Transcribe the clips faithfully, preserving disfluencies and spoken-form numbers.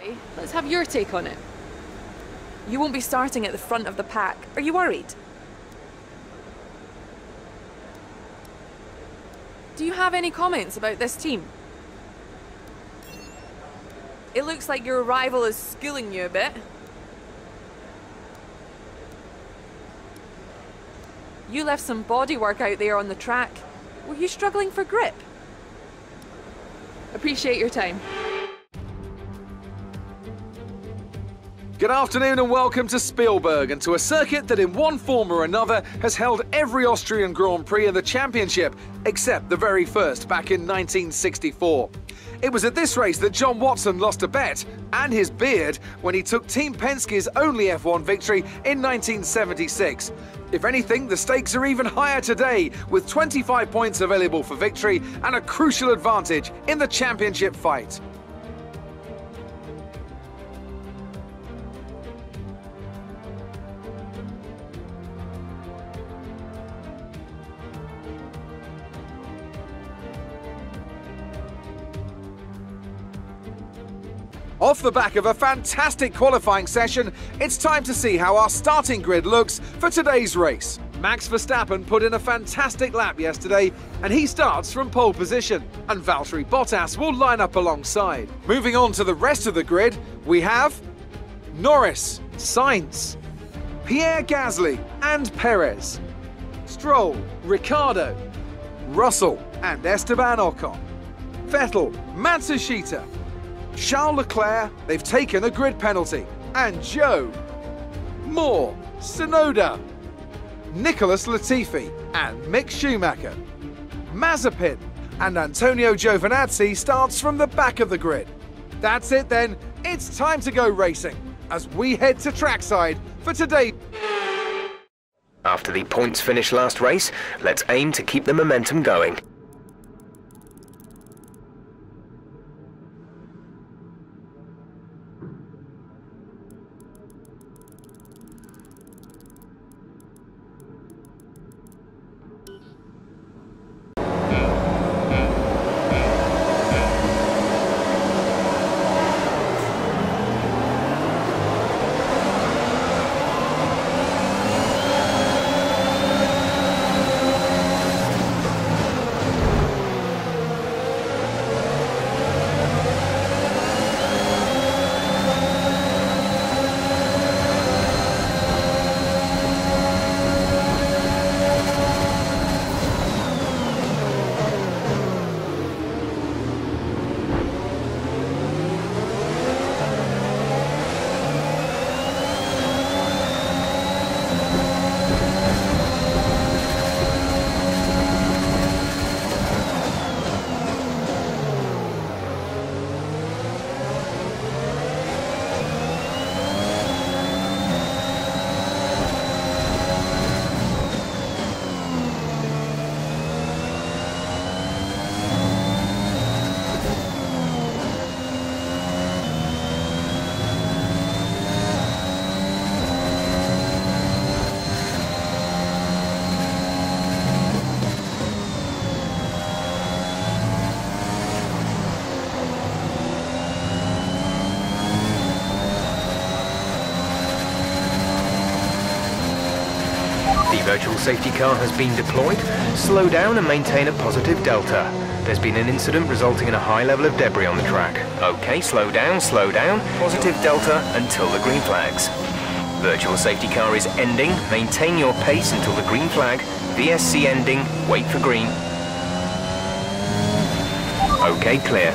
Okay, let's have your take on it. You won't be starting at the front of the pack. Are you worried? Do you have any comments about this team? It looks like your rival is skilling you a bit. You left some bodywork out there on the track. Were you struggling for grip? Appreciate your time. Good afternoon and welcome to Spielberg and to a circuit that in one form or another has held every Austrian Grand Prix in the championship, except the very first back in nineteen sixty-four. It was at this race that John Watson lost a bet and his beard when he took Team Penske's only F one victory in nineteen seventy-six. If anything, the stakes are even higher today, with twenty-five points available for victory and a crucial advantage in the championship fight. Off the back of a fantastic qualifying session, it's time to see how our starting grid looks for today's race. Max Verstappen put in a fantastic lap yesterday, and he starts from pole position, and Valtteri Bottas will line up alongside. Moving on to the rest of the grid, we have Norris, Sainz, Pierre Gasly and Perez, Stroll, Ricciardo, Russell and Esteban Ocon, Vettel, Matsushita, Charles Leclerc, they've taken a grid penalty, and Zhou, Moore, Tsunoda, Nicholas Latifi and Mick Schumacher. Mazepin and Antonio Giovinazzi starts from the back of the grid. That's it then, it's time to go racing as we head to trackside for today. After the points finish last race, let's aim to keep the momentum going. The virtual safety car has been deployed. Slow down and maintain a positive delta. There's been an incident resulting in a high level of debris on the track. Okay, slow down, slow down. Positive delta until the green flags. Virtual safety car is ending. Maintain your pace until the green flag. V S C ending. Wait for green. Okay, clear.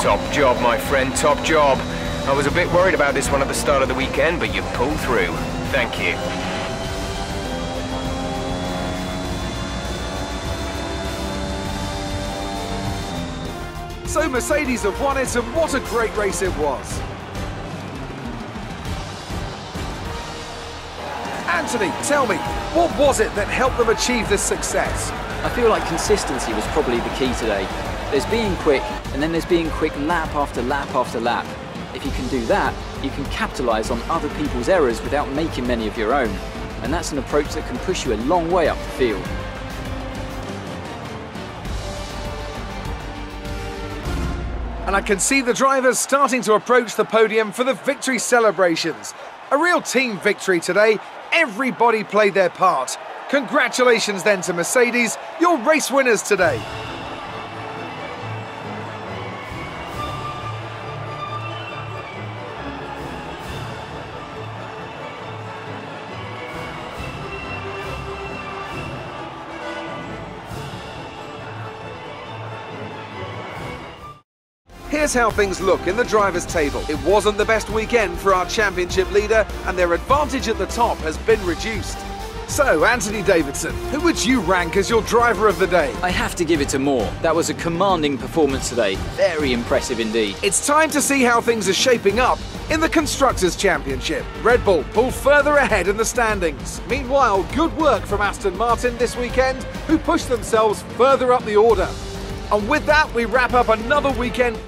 Top job, my friend, top job. I was a bit worried about this one at the start of the weekend, but you pulled through. Thank you. So Mercedes have won it, and what a great race it was. Anthony, tell me, what was it that helped them achieve this success? I feel like consistency was probably the key today. There's being quick, and then there's being quick lap after lap after lap. If you can do that, you can capitalise on other people's errors without making many of your own. And that's an approach that can push you a long way up the field. And I can see the drivers starting to approach the podium for the victory celebrations. A real team victory today. Everybody played their part. Congratulations then to Mercedes, your race winners today. Here's how things look in the drivers' table. It wasn't the best weekend for our championship leader, and their advantage at the top has been reduced. So, Anthony Davidson, who would you rank as your driver of the day? I have to give it to Moore. That was a commanding performance today. Very impressive indeed. It's time to see how things are shaping up in the Constructors' Championship. Red Bull pull further ahead in the standings. Meanwhile, good work from Aston Martin this weekend, who pushed themselves further up the order. And with that, we wrap up another weekend.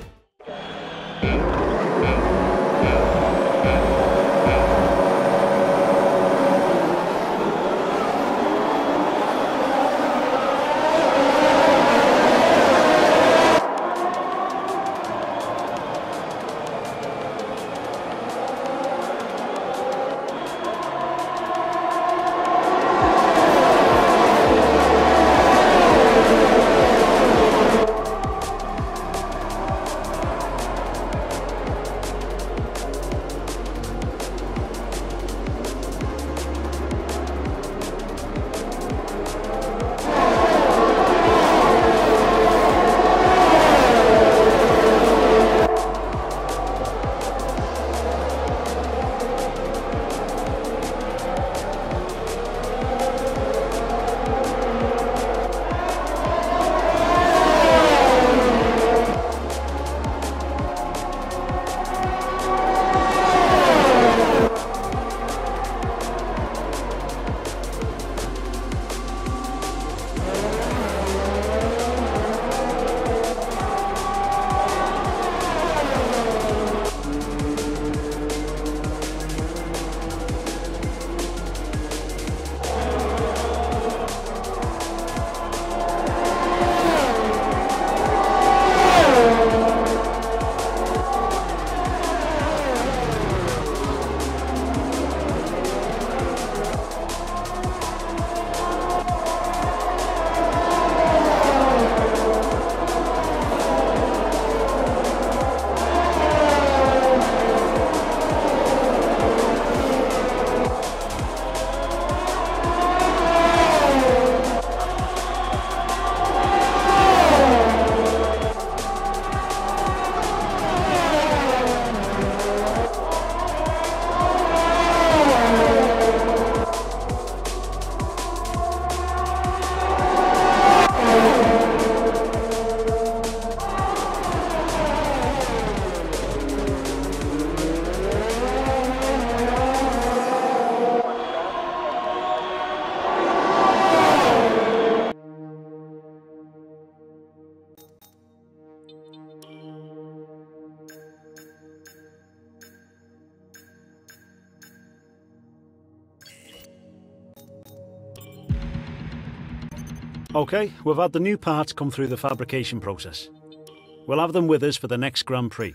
OK, we've had the new parts come through the fabrication process. We'll have them with us for the next Grand Prix.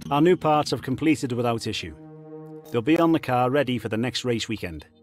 Our new parts have completed without issue. They'll be on the car ready for the next race weekend.